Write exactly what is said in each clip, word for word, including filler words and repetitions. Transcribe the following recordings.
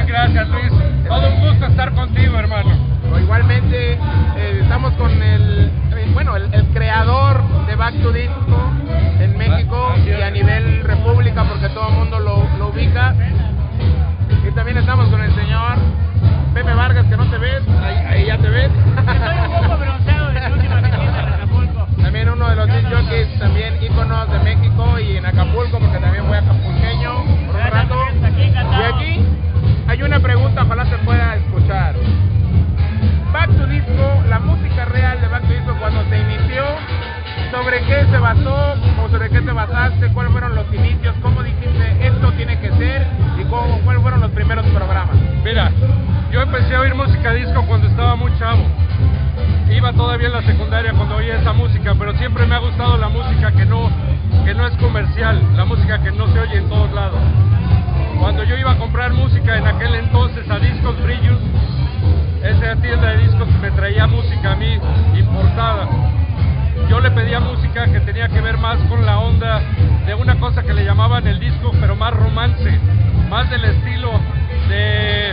Mil gracias, Luis. Todo un gusto estar contigo, hermano. O igualmente, eh, estamos con el, bueno, el, el creador de Back to Disco en México Ah, y a nivel república, porque todo el mundo lo, lo ubica. Y también estamos con el señor Pepe Vargas, que no te ves, ahí, ahí ya te ves. Estoy un poco bronceado de la última visita en Acapulco. También uno de los disc jockeys, también íconos de México y en Acapulco, porque también fue acapulqueño por un rato. Y aquí hay una pregunta, ojalá se pueda escuchar. Back to Disco, la música real de Back to Disco cuando se inició, ¿sobre qué se basó? ¿O sobre qué te basaste? ¿Cuáles fueron los inicios? ¿Cómo dijiste esto tiene que ser? ¿Y cómo, cuáles fueron los primeros programas? Mira, yo empecé a oír música disco cuando estaba muy chavo. Iba todavía en la secundaria cuando oía esa música, pero siempre me ha gustado la música que no, que no es comercial, la música que no se oye en todos lados. Cuando yo iba a comprar música en aquel entonces a Discos Brillos, esa tienda de discos me traía música a mí importada. Yo le pedía música que tenía que ver más con la onda de una cosa que le llamaban el disco, pero más romance, más del estilo de,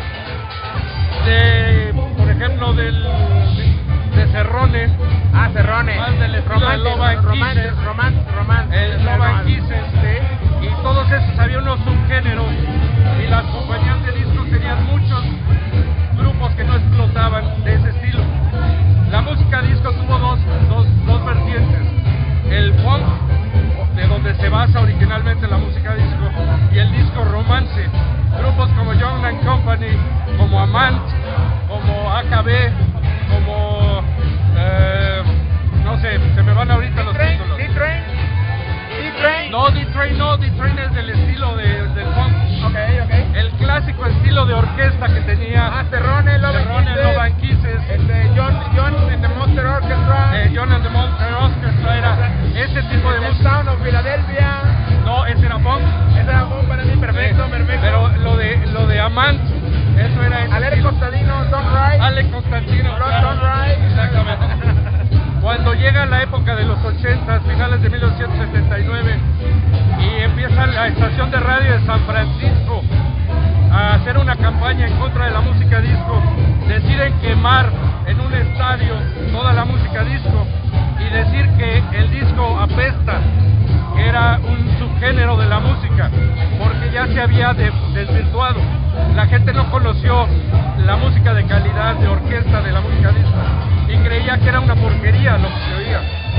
de por ejemplo, del de Cerrone. Ah, Cerrone. Más del estilo de Love and Kisses. Romance, romance. El Love and Kisses, ¿sí? Y todos esos, había unos subgéneros y las compañías de discos tenían muchos grupos que no explotaban de ese estilo. La música disco tuvo dos, dos, dos vertientes, el funk, de donde se basa originalmente la música disco, y el disco romance. Grupos como Young and Company, como Amant, como A K B, como eh, no sé, se me van ahorita los títulos. D-Train, D-Train. No, D-Train no, D-Train es del estilo de, del funk. Ok, ok. El clásico estilo de orquesta que tenía Ah, Cerrone, Love and Cerrone, Kisses. Love and Kisses. Este, John, John and the Monster Orchestra. Eh, John and the Monster Orchestra era ese tipo de The música. Sound of Philadelphia. No, ese era funk. Ese era un para mí perfecto, Eh, perfecto. Pero lo de lo de Amant, eso era ese Alec estilo. Constantino, Sunrise. Ale Constantino, Los claro. Sunrise. Exactamente. Cuando llega la época de los ochentas, finales de mil novecientos setenta y nueve, y empieza la estación de radio de San Francisco a hacer una campaña en contra de la música disco, deciden quemar en un estadio toda la música disco y decir que el disco apesta, que era un subgénero de la música, porque ya se había de, desvirtuado. La gente no conoció la música de calidad de orquesta de la música disco y creía que era una porquería lo que se oía.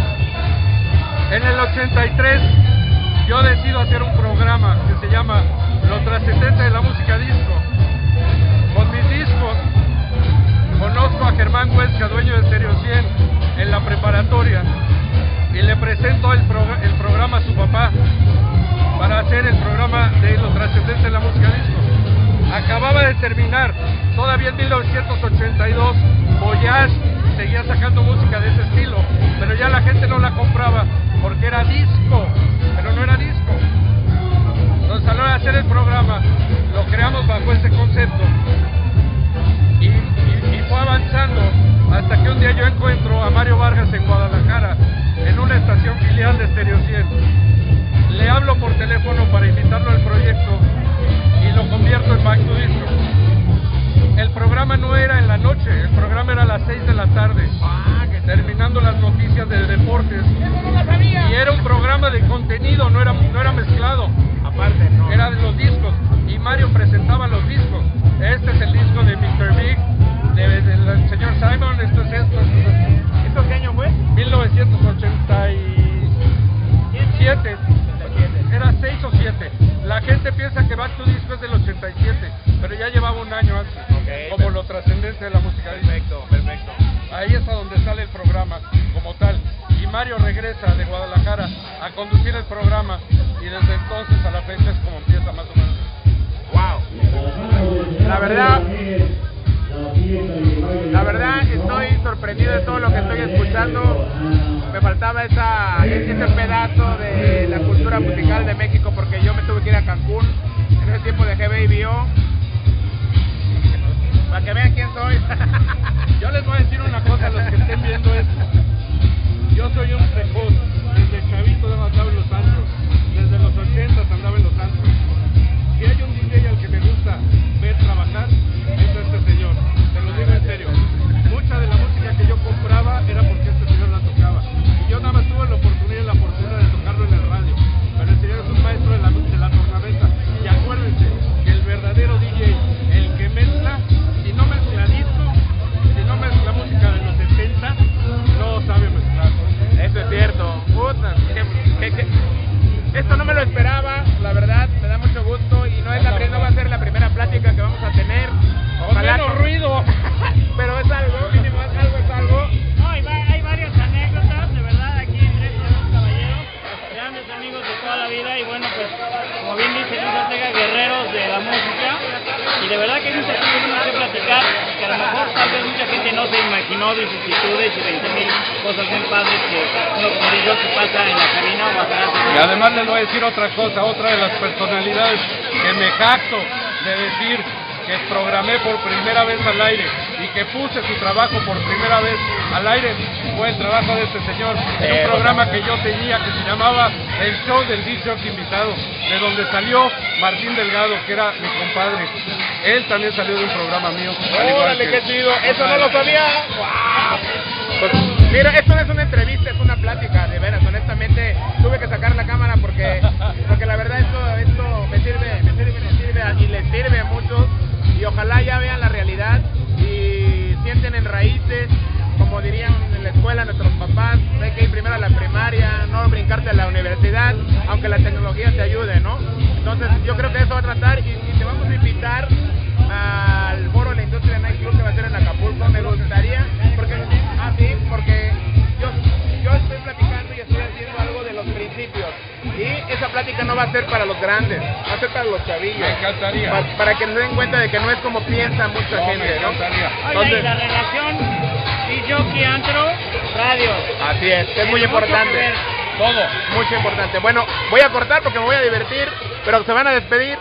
En el ochenta y tres yo decido hacer un programa que se llama Lo Trascendente de la Música Disco. Con mis discos conozco a Germán Huesca, dueño de Stereo cien, en la preparatoria, y le presento el, progr el programa a su papá para hacer el programa de Lo Trascendente de la Música Disco. Acababa de terminar, todavía en mil novecientos ochenta y dos, Voyage seguía sacando música de ese estilo, pero ya la gente no la compraba porque era disco, pero no era disco. Entonces, a la hora de hacer el programa, lo creamos bajo ese concepto y, y, y fue avanzando hasta que un día yo encuentro a Mario Vargas en Guadalajara, en una estación filial de Stereo cien. Le hablo por teléfono para invitarlo al proyecto y lo convierto en Back to Disco. El programa no era en la noche, el programa era a las seis de la tarde, terminando las noticias de deportes. Y era un programa de contenido, no era, no era mezclado. Aparte, no. Era de los discos, y Mario presentaba los discos. Este es el disco de mister Big, de, del señor Simon, esto es esto. ¿Esto qué año fue? mil novecientos ochenta y siete. Era seis o siete. La gente piensa que Back to Disco es del ochenta y siete, pero ya llevaba un año antes, Okay, como pero... Lo Trascendente de la Música disco. Perfecto, perfecto. Ahí es a donde sale el programa como tal. Y Mario regresa de Guadalajara a conducir el programa, y desde entonces a la fecha es como empieza más o menos. Wow. La verdad, la verdad estoy sorprendido de todo lo que estoy escuchando. Me faltaba esa, ese pedazo de la cultura musical de México, porque yo me tuve que ir a Cancún. En ese tiempo dejé Baby O, para que vean quién soy. Yo les voy a decir una cosa a los que estén viendo esto. Yo soy un precoz, desde chavito de andaba en los antros, desde los ochentas andaba en los antros. Si hay un D J al que me gusta ver trabajar, de toda la vida y bueno, pues como bien dice Luis Ortega, guerreros de la música, y de verdad que hay muchas cosas que platicar que a lo mejor tal vez mucha gente no se imaginó, vicisitudes y veinte mil cosas bien padres que uno como dijo que pasa en la cabina o atrás. Y además les voy a decir otra cosa, otra de las personalidades que me jacto de decir que programé por primera vez al aire y que puse su trabajo por primera vez al aire fue el trabajo de este señor, en un programa que yo tenía que se llamaba El Show del Disc Jockey Invitado, de donde salió Martín Delgado, que era mi compadre. Él también salió de un programa mío. ¡Órale, qué chido! ¡Eso no lo sabía! ¡Wow! Pues, mira, esto no es una entrevista, es una plática, de veras. Honestamente, tuve que sacar la cámara porque porque la verdad esto, esto me sirve, me sirve, me sirve y les sirve a muchos. Y ojalá ya vean la realidad y sienten en raíces, como dirían en la escuela nuestros papás, hay que ir primero a la primaria, no brincarte a la universidad, aunque la tecnología te ayude, ¿no? Entonces yo creo que eso va a tratar y, y te vamos a invitar al foro de la industria de Night Club que va a ser en Acapulco. Me gustaría, porque, ah, sí, porque yo, yo estoy platicando y estoy haciendo algo de los principios. Y esa plática no va a ser para los grandes, va a ser para los chavillos. Me encantaría. Para, para que se den cuenta de que no es como piensa mucha No, gente, me ¿no? encantaría. Oye, Entonces- y la relación disc-jockey antro radio. Así es, es muy Tiene mucho que importante. ver. Todo. Mucho importante. Bueno, voy a cortar porque me voy a divertir, pero se van a despedir.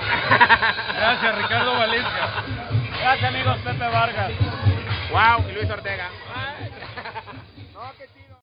Gracias, Ricardo Valencia. Gracias amigos, Pepe Vargas. Wow, y Luis Ortega.